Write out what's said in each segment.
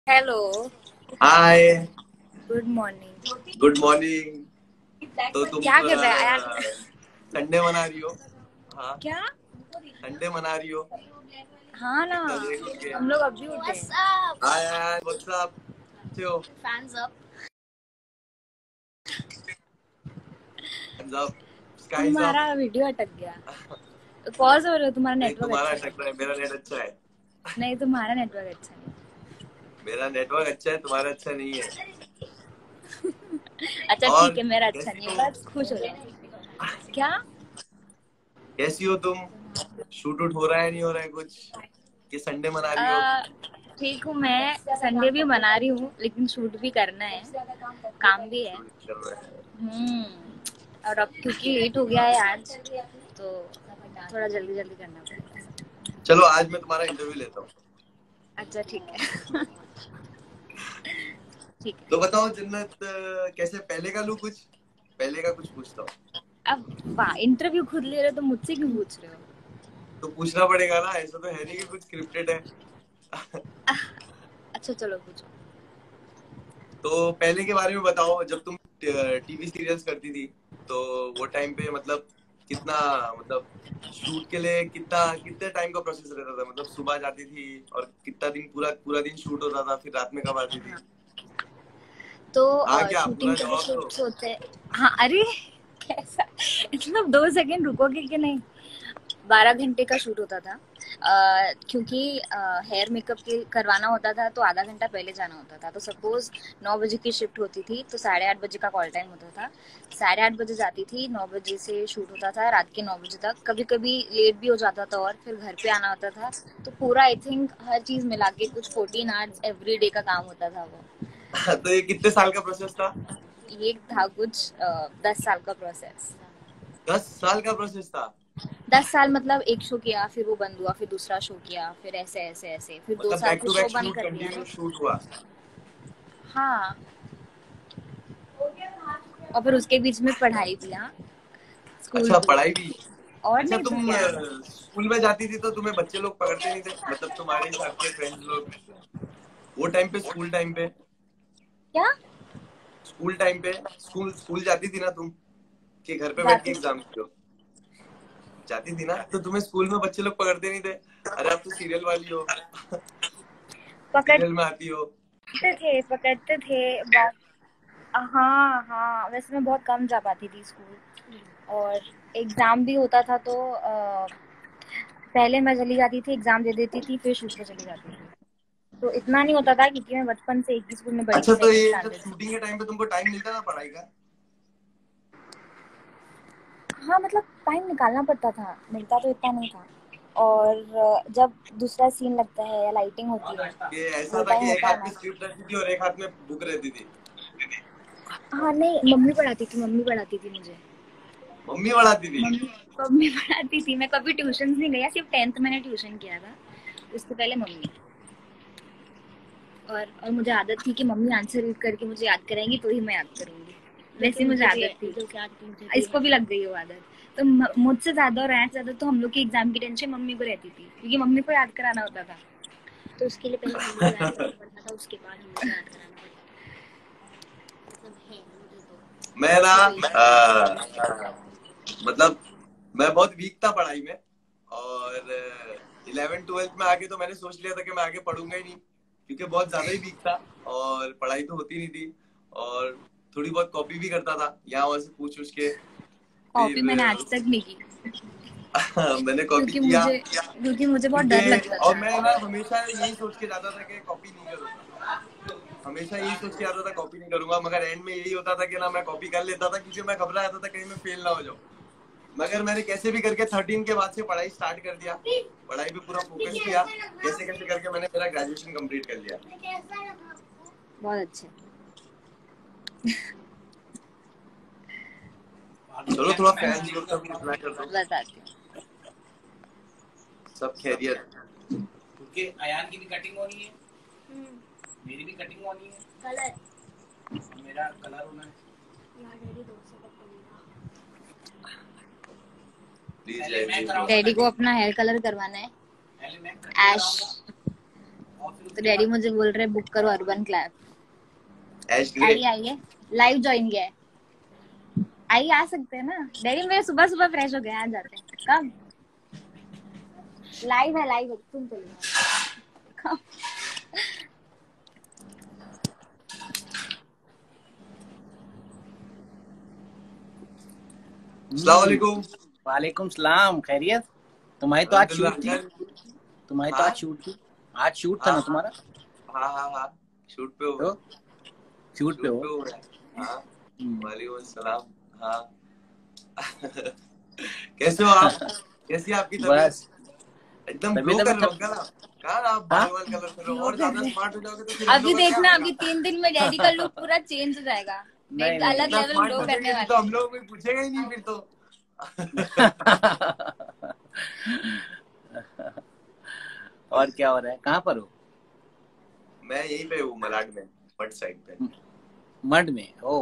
Hello. Hi. Good morning. Good morning. तो तुम क्या कर रहा है यार? संडे मना रही हो? हाँ, क्या? संडे मना रही हो? हाँ ना, इतना लेट उठ के। हम लोग अभी उठे। Hi hi, what's up? कैसे हो? Fans up. Hands up, skies up। तुम्हारा वीडियो अटक गया। पॉज हो रहा है, तुम्हारा नहीं, नेटवर्क तुम्हारा अच्छा अटक नहीं रहा है, मेरा नेट अच्छा है। है। नहीं, तुम्हारा नेटवर्क अच्छा नहीं मेरा नेटवर्क अच्छा है, तुम्हारा अच्छा नहीं है। है। अच्छा और ठीक है, मेरा अच्छा कैसी नहीं है, हो? बस खुश हो जाए। क्या? कैसी हो तुम? शूट उट हो रहा है, नहीं हो रहा है कुछ? कि संडे मना रही हो? अ, ठीक हूँ, मैं संडे भी मना रही हूँ लेकिन शूट भी करना है, काम भी है। शूट कर रहा है। हम्म। और अब क्योंकि लेट हो गया है आज, तो थोड़ा जल्दी जल्दी करना पड़ेगा। चलो आज मैं तुम्हारा इंटरव्यू लेता हूँ। अच्छा ठीक है। ठीक तो है। बताओ जन्नत, कैसे पहले का लूँ कुछ? पहले का कुछ पूछता हूँ। अब वाह, इंटरव्यू खुद ले रहे हो तो मुझसे क्यों पूछ रहे हो? तो पूछना पड़ेगा ना, ऐसा तो है नहीं कि कुछ स्क्रिप्टेड है। अच्छा चलो पूछो। तो पहले के बारे में बताओ, जब तुम टीवी सीरियल्स करती थी तो वो टाइम पे मतलब कितना, मतलब शूट के लिए कितना कितने टाइम का प्रोसेस रहता था? मतलब सुबह जाती थी और कितना दिन, पूरा पूरा दिन शूट होता था, फिर रात में कब आती थी? हाँ, तो हाँ, क्या शूटिंग पूरा के लिए जवाब दो। शूट्स होते हैं। हाँ अरे, कैसा? मतलब 2 सेकंड रुकोगे कि नहीं? 12 घंटे का शूट होता था। क्योंकि हेयर मेकअप के करवाना होता था तो आधा घंटा पहले जाना होता था। तो सपोज 9 बजे की शिफ्ट होती थी तो 8:30 बजे का कॉल टाइम होता था। 8:30 बजे जाती थी, 9 बजे से शूट होता था रात के 9 बजे तक। कभी कभी लेट भी हो जाता था और फिर घर पे आना होता था। तो पूरा आई थिंक हर चीज मिला के कुछ 14 आवर्स एवरी डे का काम होता था वो। तो ये कितने साल का प्रोसेस था? ये था कुछ 10 साल का प्रोसेस। 10 साल का प्रोसेस था? 10 साल मतलब एक शो किया, फिर वो बंद हुआ, फिर दूसरा शो किया, फिर ऐसे ऐसे ऐसे, फिर दो मतलब साल बैक फिर टू शो बैक बंद शूट, कर दिया कंटिन्यू ना। शूट हुआ? हाँ, और फिर उसके बीच में पढ़ाई भी। हाँ, स्कूल अच्छा, भी। पढ़ाई भी। और अच्छा, नहीं तो तुम क्या। स्कूल में जाती थी तो तुम्हें बच्चे लोग पकड़ते नहीं थे? मतलब तुम्हारे साथ के फ्रेंड्स लोग वो टाइम पे, स्कूल टाइम पे, क्या? स्कूल टाइम पे, स्कूल स्कूल जाती थी ना तुम? कि घर पे बैठ के जाती थी। एग्जाम दो? जाती थी ना, तो तुम्हें स्कूल में बच्चे लोग पकड़ते नहीं थे? अरे आप तो सीरियल वाली हो। सीरियल में आती हो। पकड़ते थे बहुत। हाँ हाँ, वैसे मैं बहुत कम जा पाती थी स्कूल। और एग्जाम भी होता था तो पहले मैं चली जाती थी, एग्जाम दे देती थी, फिर शूट पे चली जाती थी। तो इतना नहीं होता था क्योंकि मैं बचपन से एक ही स्कूल में पढ़ी थी, अच्छा, तो सेकंड ये जब स्टैंडर्ड से। शूटिंग के टाइम पे तुमको टाइम मिलता था पढ़ाई का? हाँ मतलब टाइम निकालना पड़ता था, मिलता तो इतना नहीं था। और जब दूसरा सीन लगता है या लाइटिंग होती है, ये ऐसा वो था टाइम कि एक होता है हाथ में ना। स्क्रिप्ट रहती थी और एक हाथ में बुक रहती थी? हाँ नहीं, मम्मी पढ़ाती थी मुझे। मम्मी पढ़ाती थी? मम्मी मम्मी पढ़ाती थी। मैं कभी ट्यूशन नहीं गया, सिर्फ 10th मैंने ट्यूशन किया था। उससे पहले मम्मी। और मुझे आदत थी कि मम्मी आंसर रीड करके मुझे याद कराएंगी तो ही मैं याद करूंगी। वैसे मुझे आदत थी। इसको भी लग गई वो आदत। तो मुझसे ज्यादा और ऐसे ज्यादा तो हम लोग की एग्जाम की टेंशन मम्मी को रहती थी क्योंकि मम्मी को याद कराना होता था। तो उसके लिए पहले मम्मी को याद कराना पड़ता था, उसके बाद मुझे याद कराना पड़ता था। मतलब है मुझे मैं तो ना, मोटिवेशन। मतलब मैं बहुत वीक था पढ़ाई में। और 11th 12th में आके तो मैंने सोच लिया था कि मैं आगे पढ़ूंगा ही नहीं, क्योंकि बहुत ज्यादा ही वीक था और पढ़ाई तो होती नहीं थी। और थोड़ी बहुत कॉपी भी करता था यहाँ वहां से पूछ पूछ के। कॉपी मैंने आज फिर तक नहीं की मैंने कॉपी क्योंकि किया, मुझे क्योंकि मुझे बहुत डर क्योंकि लगता और था। मैं ना हमेशा यही सोच के जाता था कि कॉपी नहीं करूंगा। हमेशा यही सोच के आता था कॉपी नहीं करूंगा, मगर एंड में यही होता था कि ना मैं कॉपी कर लेता था, क्योंकि मैं घबरा जाता था कहीं मैं फेल ना हो जाऊं। मगर मैंने कैसे भी करके 13 के बाद से पढ़ाई स्टार्ट कर दिया। पढ़ाई पे पूरा फोकस किया। कैसे कैसे करके मैंने मेरा ग्रेजुएशन कंप्लीट कर लिया। बहुत अच्छे। चलो थोड़ा फैंस लोग का भी रिप्लाई कर दो। बताती हूँ। सब खैरियत? क्योंकि अयान की भी कटिंग होनी है, मेरी भी कटिंग होनी है, कलर और मेरा कलर होना है। प्लीज पहले लेट मैं मी नो। कराऊंगा डैडी को कटिंग, अपना हेयर कलर करवाना है। पहले मैं कटिंग ऐश। कराऊंगा और फिर तो डैडी मुझे बोल रहे बुक करो अर्बन क्लैप। ऐश ग्रे आइए लाइव ज्वाइन किया है, आइए आ सकते हैं ना डैडी, मेरे सुबह सुबह फ्रेश हो गए, आ जाते हैं। कब लाइव है तुम चलो कब? अस्सलाम वालेकुम। वालेकुम सलाम, खैरियत? तुम्हारी तो आज शूट थी, तुम्हारी तो आज शूट थी, आज शूट था ना तुम्हारा? हाँ शूट पे हो, तो शूट पे हो। हाँ वालेकुम अस्सलाम। हाँ कैसे हो आप? कैसी है आपकी तबीयत? बस एकदम ग्लो कर रहे हो अंकल आप। कहाँ आप बाल कलर कर रहे हो और ज्यादा स्मार्ट हो जाओगे तो फिर अभी देखना, अभी 3 दिन में डैडी का लुक पूरा चेंज हो जाएगा, एक अलग लेवल ग्लो करने वाला। तो हम लोग कोई पूछेगा ही नहीं फिर तो। और क्या हो रहा है, कहाँ पर हो? मैं यहीं पे हूँ मलाड में, मड साइड पे। मड में? ओ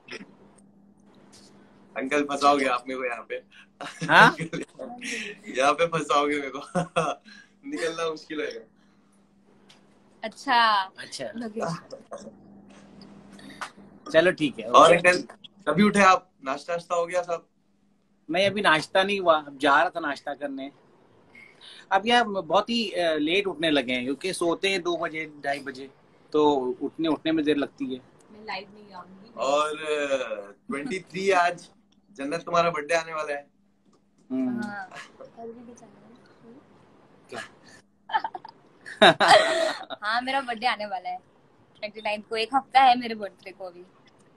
अंकल फंसाओगे आप मेरे को यहाँ पे। हाँ यहाँ पे फंसाओगे मेरे को। निकलना मुश्किल होगा। अच्छा चलो ठीक है। और अंकल कभी उठे आप? नाश्ता वाश्ता हो गया सब? नहीं अभी नाश्ता नहीं हुआ, अब जा रहा था नाश्ता करने। अब यार बहुत ही लेट उठने लगे हैं क्योंकि सोते हैं 2 बजे 2:30 बजे, तो उठने में देर लगती है। मैं लाइव नहीं आऊंगी। और 23 आज जन्नत तुम्हारा बर्थडे आने वाला है। हाँ मेरा बर्थडे आने वाला है 29 को, एक हफ्ता है मेरे बर्थडे को अभी।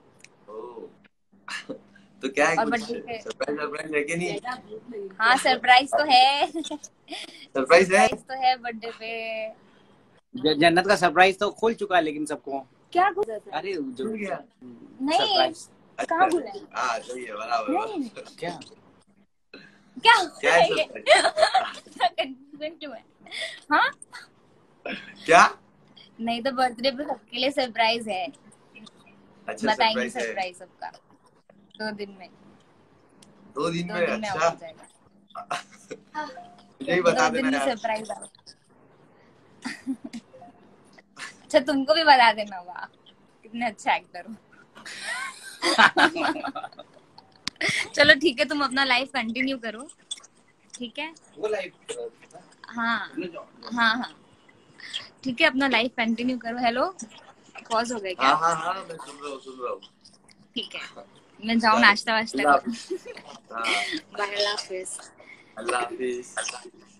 तो क्या है, और कुछ सरप्राइज है कि नहीं? हाँ सरप्राइज तो है। सरप्राइज तो है बर्थडे पे। जन्नत का सरप्राइज तो खुल चुका है लेकिन सबको। क्या खुल? अरे जो गया नहीं कहाँ खुला है? हाँ सही है, बराबर। क्या है हाँ क्या? नहीं तो बर्थडे पे सबके लिए सरप्राइज है। अच्छा बताएंगे सरप्राइज सबका 2 दिन में। 2 दिन में? अच्छा यही 2 बता दिन देना में यार। सरप्राइज। अच्छा तुमको भी बता देना। वाह कितने अच्छा एक्टर हो। चलो ठीक है, तुम अपना लाइफ कंटिन्यू करो, ठीक है? वो लाइव हाँ ठीक है, अपना लाइफ कंटिन्यू करो। हेलो पॉज हो गया क्या? हाँ मैं सुन रहा हूँ। ठीक है मैं जाऊँ नाश्ता वाश्ता करूँ। हाँ बाय, अल्लाह हाफिज। अल्लाह हाफिज।